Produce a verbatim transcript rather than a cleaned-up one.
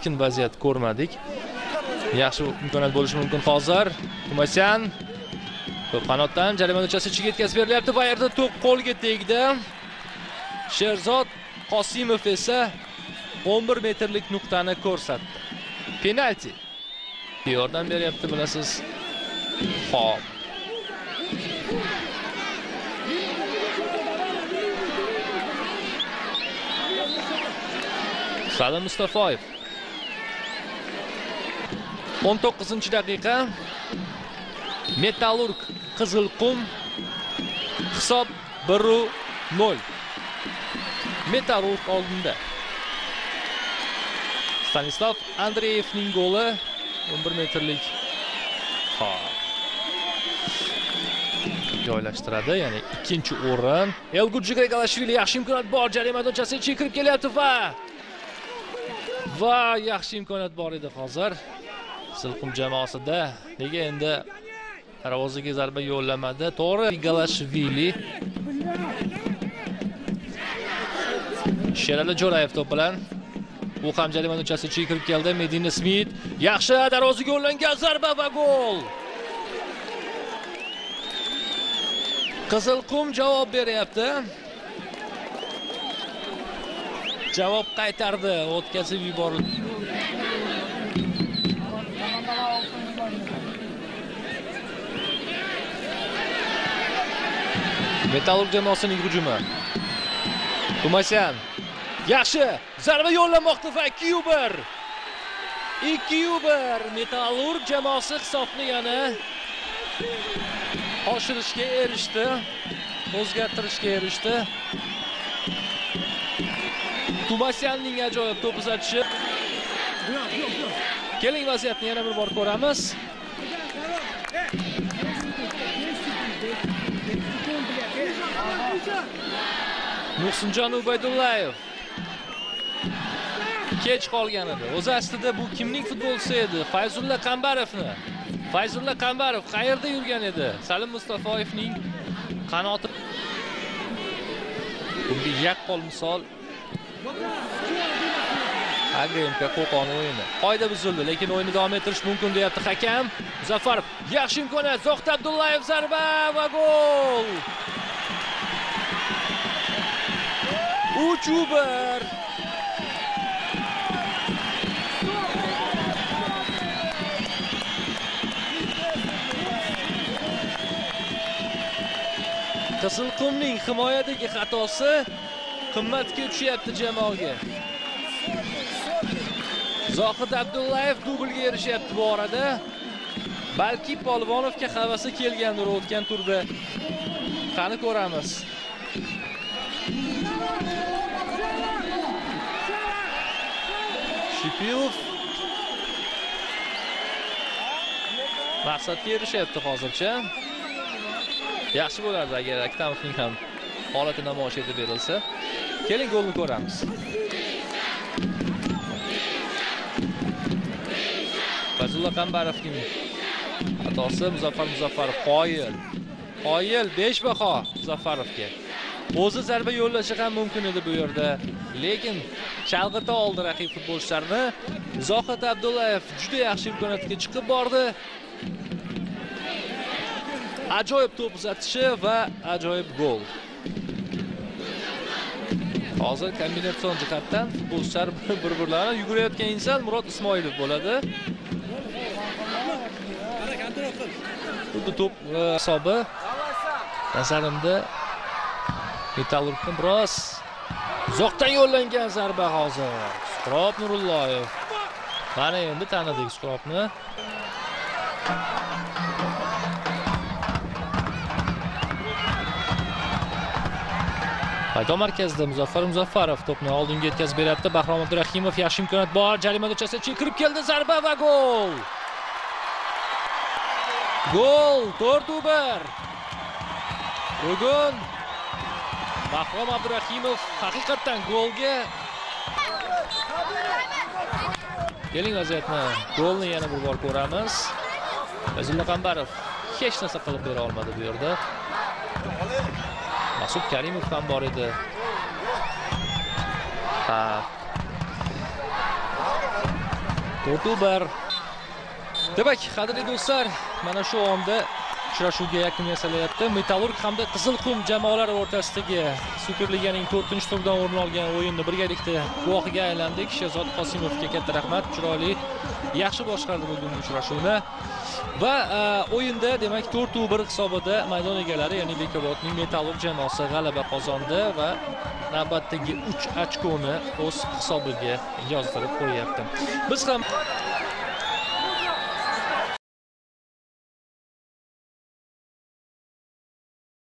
keskin vaziyat ko'rmadik. Yaxshi imkoniyat bo'lishi mumkin hozir. Tumasyan to'p qanotdan jarima maydonchasi ichiga yetkazib berilyapti. Bu yerda to'p qo'lga tegdi. Sherzod Qosimov esa o'n bir metrlik nuqtani ko'rsatdi. Penalti. Yordam beryapti, bilasiz. Xo'p. Salim Mustafoyev. o'n to'qqizinchi daqiqa. Metallurg Qizilqum. Hisob bir nol. Metallurg oldinda. Stanislav Andreyevning goli o'n bir metrlik. Ha. Joylashtiradi, ya'ni ikkinchi o'rin. Elgurji Gregalashvili yaxshi imkoniyat bor, jarima maydonchasi ichiga kirib kelyapti va va yaxshi imkoniyat bor edi hozir. Silqum jamoasida nega endi darvozaga zarba yo'llamadi? To'g'ri, Gregalashvili. Sherali Jo'rayev to'p bilan u ham jarima maydonchasi ichiga kirib keldi. Medina Smit yaxshi darvozaga yo'llangan zarba va gol. Qizilqum javob beryapti. Javob qaytardi, o'tkazib yuborildi. Metallurg jamoasining hujumi. Tumasyan yaxshi zarba yo'llamoqda va ikki bir. ikki bir. Metallurg jamoasi hisobni yana oshirishga erishdi, o'zgartirishga erishdi. Tumasyanning ajoyib to'p uzatishi. Keling, vaziyatni yana bir bor ko'ramiz. Muhsinjon Ubaydullayev kech qolgan edi. O'zi aslida bu kimning futbolchisi edi? Fayzulla Qambarovni. Fayzulla Qambarov qayerda yurgan edi? Salim Mustafoyevning qanoti. Bunga yaqqol misol. Agrimka Qo'qon o'yini. Qoida buzildi, lekin o'yinni davom ettirish mumkin deyapti hakam. Muzaffarov yaxshi imkoniyat. Zohid Abdullayev zarba va gol. uch bir. Qizilqumning himoyadagi xatosi qimmatga tushyapti jamoaga. Zohid Abdullayev dublga erishyapti bu orada. Balki Polvonovga havasi kelgandir o'tgan turda. Qani ko'ramiz. Shipilov maqsadga erishyapti hozircha. Yaxshi bo'lardi agar Aktamovning ham holati namoyish etib berilsa. Keling, golni ko'ramiz. Fayzulla Qambarovning xatosi. Muzaffar Muzaffarov qoyil. Qoyil besh baho Muzaffarovga. O'zi zarba yo'llashi ham mumkin edi bu yerda, lekin chalg'ita oldi raqib futbolchilarni. Zohid Abdullayev juda yaxshi imkoniyatga chiqib bordi. Ajoyib to'p uzatishi va ajoyib gol. Hozir kombinatsion jihatdan futbolchilar bir-birlarini yugurayotgan inson Murod Ismoilov bo'ladi. Xuddi to'p hisobi nazarimda Metallurgdan biroz uzoqdan yo'llangan zarba hozir. Suqrot Nurulloyev. Mana endi tanidik Suqrotni. Qayto markazda Muzaffar Muzaffarov to'pni oldinga yetkazib beryapti. Bahrom Abdurahimov yaxshi imkoniyat bor. Jarima maydonchasiga ichiga kirib keldi. Zarba va gol. Gol to'rt bir. Bugun Bahrom Abdurahimov haqiqatan golga. Keling, vaziyatni, golni yana bir bor ko'ramiz. Fayzulla Qambarov hech narsa qilib bera olmadi bu yerda. Mas'ud Karimov ham bor edi. Ha. to'rt bir. Demak, qadrli do'stlar, mana shu onda uchrashuvga yakun yasalayapti. Metallurg hamda Qizilqum jamoalari o'rtasidagi Superliganing to'rtinchi turidan o'rin olgan o'yinni birgalikda guvohiga aylandik. Sherzod Qosimovga katta rahmat, chiroyli, yaxshi boshqardi bugun uchrashuvni. Va o'yinda demak to'rt bir hisobida maydon egalari, ya'ni Bekobodning Metallurg jamoasi g'alaba qozondi va navbatdagi uch ochkoni o'z hisobiga yozdirib qo'yapti. Biz ham